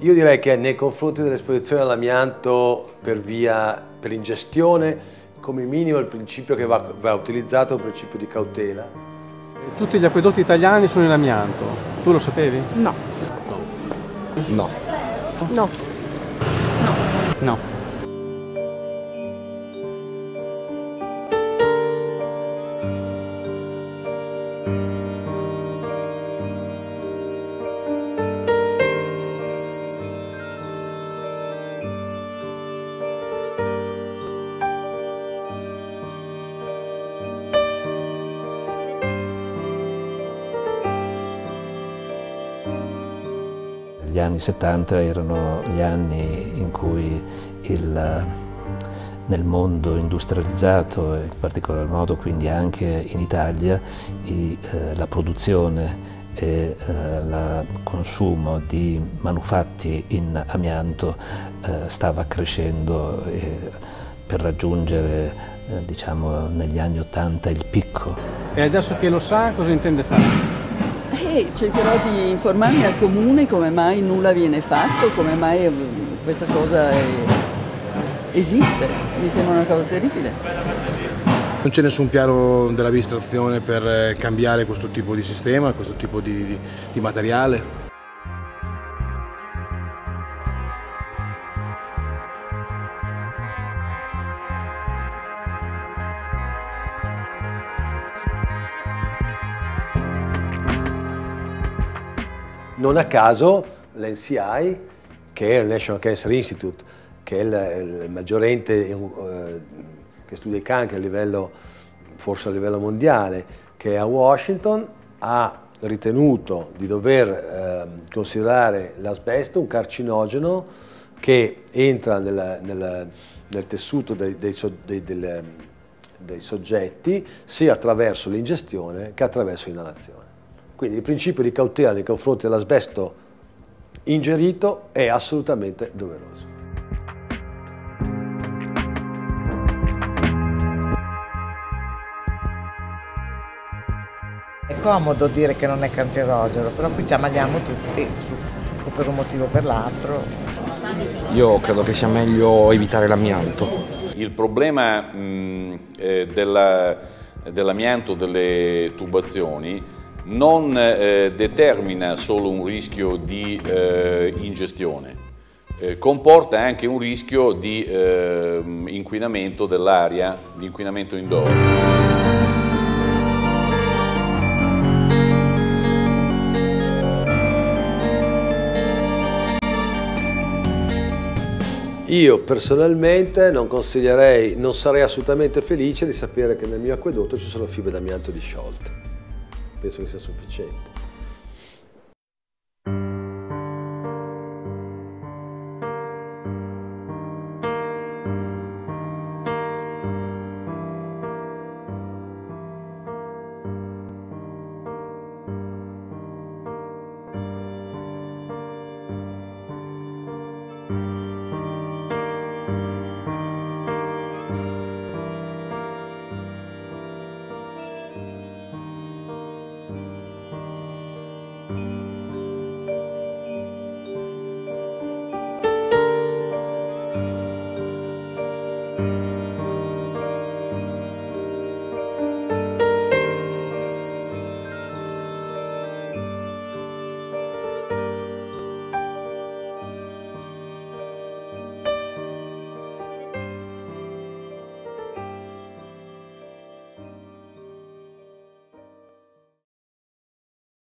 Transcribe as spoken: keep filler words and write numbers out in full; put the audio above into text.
Io direi che nei confronti dell'esposizione all'amianto per via, per ingestione, come minimo il principio che va, va utilizzato è un principio di cautela. Tutti gli acquedotti italiani sono in amianto, tu lo sapevi? No. No. No. No. No. Gli anni settanta erano gli anni in cui il, nel mondo industrializzato, in particolar modo quindi anche in Italia, i, eh, la produzione e eh, il consumo di manufatti in amianto eh, stava crescendo eh, per raggiungere eh, diciamo, negli anni ottanta il picco. E adesso che lo sa, cosa intende fare? Eh, cercherò di informarmi al comune come mai nulla viene fatto, come mai questa cosa è, esiste. Mi sembra una cosa terribile. Non c'è nessun piano dell'amministrazione per cambiare questo tipo di sistema, questo tipo di, di, di materiale? Non a caso l'N C I, che è il National Cancer Institute, che è il, il maggiore ente eh, che studia i cancri a livello, forse a livello mondiale, che è a Washington, ha ritenuto di dover eh, considerare l'asbesto un carcinogeno che entra nel, nel, nel tessuto dei, dei, dei, dei, dei soggetti sia attraverso l'ingestione che attraverso l'inalazione. Quindi il principio di cautela nei confronti dell'asbesto ingerito è assolutamente doveroso. È comodo dire che non è cancerogeno, però qui ci ammaliamo tutti, o per un motivo o per l'altro. Io credo che sia meglio evitare l'amianto. Il problema mh, eh, della, dell'amianto delle tubazioni non eh, determina solo un rischio di eh, ingestione, eh, comporta anche un rischio di eh, inquinamento dell'aria, di inquinamento indoor. Io personalmente non consiglierei, non sarei assolutamente felice di sapere che nel mio acquedotto ci sono fibre d'amianto disciolte. Penso che sia sufficiente.